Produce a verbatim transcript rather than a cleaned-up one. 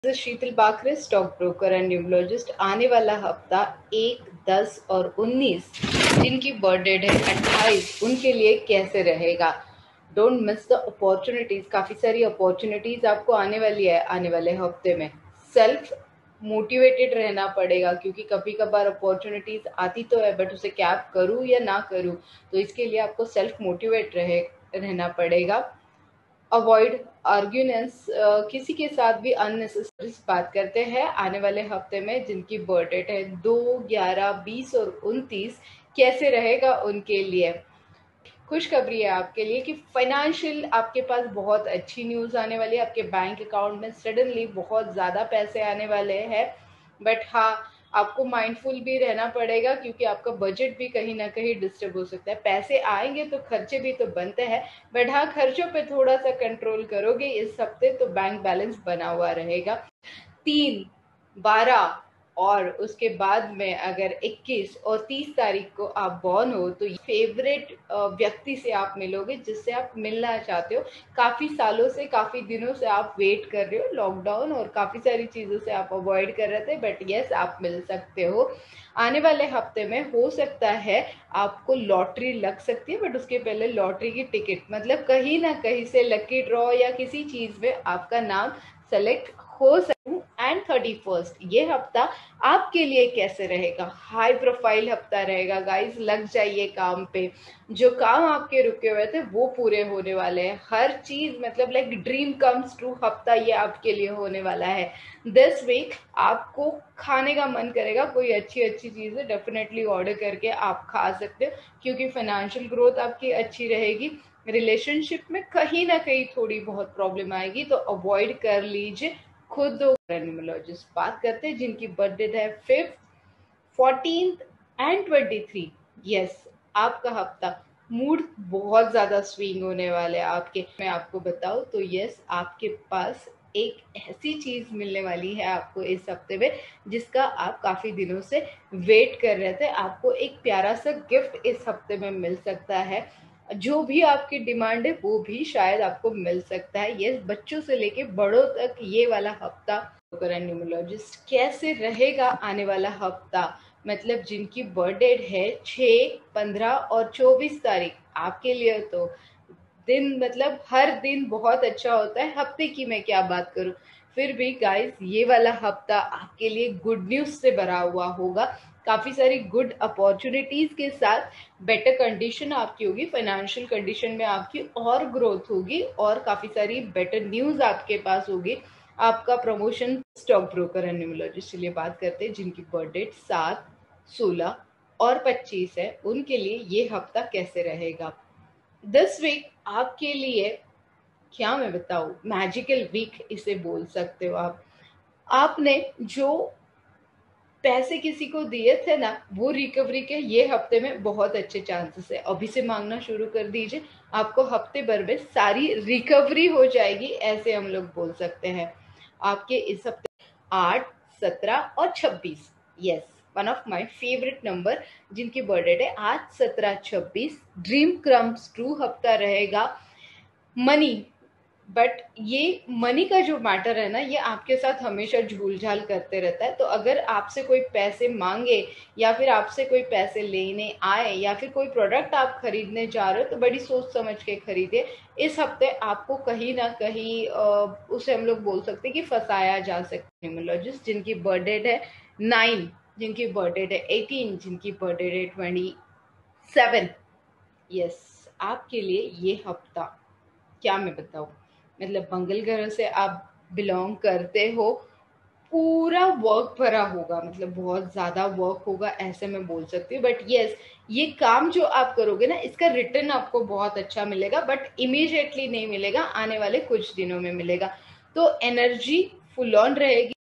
Sheetal Bakre, stock broker and numerologist. आने वाला हफ्ता एक, दस और उन्नीस, जिनकी बर्थ डेट है अट्ठाईस, उनके लिए कैसे रहेगा। Don't miss the opportunities. काफी सारी अपॉर्चुनिटीज आपको आने वाली है आने वाले हफ्ते में। सेल्फ मोटिवेटेड रहना पड़ेगा, क्योंकि कभी कभार अपॉर्चुनिटीज आती तो है बट उसे कैप करूँ या ना करूँ, तो इसके लिए आपको सेल्फ मोटिवेट रहे रहना पड़ेगा। अवॉइड आर्ग्यूनेंस, किसी के साथ भी अननेसेसरी बात करते हैं आने वाले हफ्ते में, जिनकी बर्थ डेट है दो, ग्यारह, बीस और उनतीस, कैसे रहेगा उनके लिए। खुशखबरी है आपके लिए कि फाइनेंशियल आपके पास बहुत अच्छी न्यूज़ आने वाली है। आपके बैंक अकाउंट में सडनली बहुत ज़्यादा पैसे आने वाले हैं, बट हाँ, आपको माइंडफुल भी रहना पड़ेगा, क्योंकि आपका बजट भी कहीं ना कहीं डिस्टर्ब हो सकता है। पैसे आएंगे तो खर्चे भी तो बनते हैं, बट हाँ, खर्चों पे थोड़ा सा कंट्रोल करोगे इस हफ्ते तो बैंक बैलेंस बना हुआ रहेगा। तीन, बारह और उसके बाद में अगर इक्कीस और तीस तारीख को आप बॉर्न हो, तो फेवरेट व्यक्ति से आप मिलोगे जिससे आप मिलना चाहते हो। काफ़ी सालों से, काफ़ी दिनों से आप वेट कर रहे हो, लॉकडाउन और काफ़ी सारी चीज़ों से आप अवॉइड कर रहे थे, बट यस, आप मिल सकते हो आने वाले हफ्ते में। हो सकता है आपको लॉटरी लग सकती है, बट उसके पहले लॉटरी की टिकट, मतलब कहीं ना कहीं से लकी ड्रॉ या किसी चीज़ में आपका नाम सेलेक्ट हो सकता। एंड थर्टी फर्स्ट, ये हफ्ता आपके लिए कैसे रहेगा। हाई प्रोफाइल हफ्ता रहेगा गाइस, लग जाइए काम पे। जो काम आपके रुके हुए थे वो पूरे होने वाले हैं। हर चीज मतलब लाइक ड्रीम कम्स ट्रू हफ्ता ये आपके लिए होने वाला है। दिस वीक आपको खाने का मन करेगा, कोई अच्छी अच्छी चीजें डेफिनेटली ऑर्डर करके आप खा सकते हो, क्योंकि फाइनेंशियल ग्रोथ आपकी अच्छी रहेगी। रिलेशनशिप में कहीं ना कहीं थोड़ी बहुत प्रॉब्लम आएगी, तो अवॉइड कर लीजिए। खुद दो न्यूमरोलॉजिस्ट बात करते हैं जिनकी बर्थ डेट है fifth, fourteenth and twenty three. Yes, आपका हफ्ता मूड बहुत ज्यादा स्विंग होने वाले हैं आपके। मैं आपको बताऊं तो यस, आपके पास एक ऐसी चीज मिलने वाली है आपको इस हफ्ते में, जिसका आप काफी दिनों से वेट कर रहे थे। आपको एक प्यारा सा गिफ्ट इस हफ्ते में मिल सकता है। जो भी आपकी डिमांड है वो भी शायद आपको मिल सकता है। ये बच्चों से लेके बड़ों तक ये वाला हफ्ता। न्यूमरोलॉजिस्ट कैसे रहेगा आने वाला हफ्ता, मतलब जिनकी बर्थ डेट है छः, पंद्रह और चौबीस तारीख, आपके लिए तो दिन मतलब हर दिन बहुत अच्छा होता है। हफ्ते की मैं क्या बात करूं, फिर भी गाइस ये वाला हफ्ता आपके लिए गुड न्यूज से भरा हुआ होगा। काफी सारी गुड अपॉर्चुनिटीज के साथ बेटर कंडीशन आपकी होगी, फाइनेंशियल कंडीशन में आपकी और ग्रोथ होगी, और काफी सारी बेटर न्यूज आपके पास होगी। आपका promotion. Stock broker and numerologist के लिए बात करते हैं जिनकी बर्थ डेट सात, सोलह और पच्चीस है, उनके लिए ये हफ्ता कैसे रहेगा। दिस वीक आपके लिए क्या मैं बताऊं, मैजिकल वीक इसे बोल सकते हो आप। आपने जो पैसे किसी को दिए थे ना, वो रिकवरी के ये हफ्ते में बहुत अच्छे चांसेस है। अभी से मांगना शुरू कर दीजिए, आपको हफ्ते भर में सारी रिकवरी हो जाएगी, ऐसे हम लोग बोल सकते हैं। आपके इस हफ्ते आठ, सत्रह और छब्बीस, yes, one of my favourite number, जिनकी बर्थ डेट है आज, सत्रह, छब्बीस, ड्रीम क्रम्स ट्रू हफ्ता रहेगा। मनी, बट ये मनी का जो मैटर है ना, ये आपके साथ हमेशा झूल झाल करते रहता है। तो अगर आपसे कोई पैसे मांगे या फिर आपसे कोई पैसे लेने आए या फिर कोई प्रोडक्ट आप खरीदने जा रहे हो, तो बड़ी सोच समझ के खरीदे। इस हफ्ते आपको कहीं ना कहीं उसे हम लोग बोल सकते हैं कि फंसाया जा सकता है। न्यूमरोलॉजिस्ट जिनकी बर्थ डेट है नाइन, जिनकी बर्थ डेट है एटीन, जिनकी बर्थ डेट है ट्वेंटी सेवन, यस, आपके लिए ये हफ्ता क्या मैं बताऊं, मतलब मंगल ग्रह से आप बिलोंग करते हो, पूरा वर्क भरा होगा, मतलब बहुत ज्यादा वर्क होगा, ऐसे मैं बोल सकती हूँ। बट यस, ये काम जो आप करोगे ना, इसका रिटर्न आपको बहुत अच्छा मिलेगा, बट इमीडिएटली नहीं मिलेगा, आने वाले कुछ दिनों में मिलेगा। तो एनर्जी फुल ऑन रहेगी।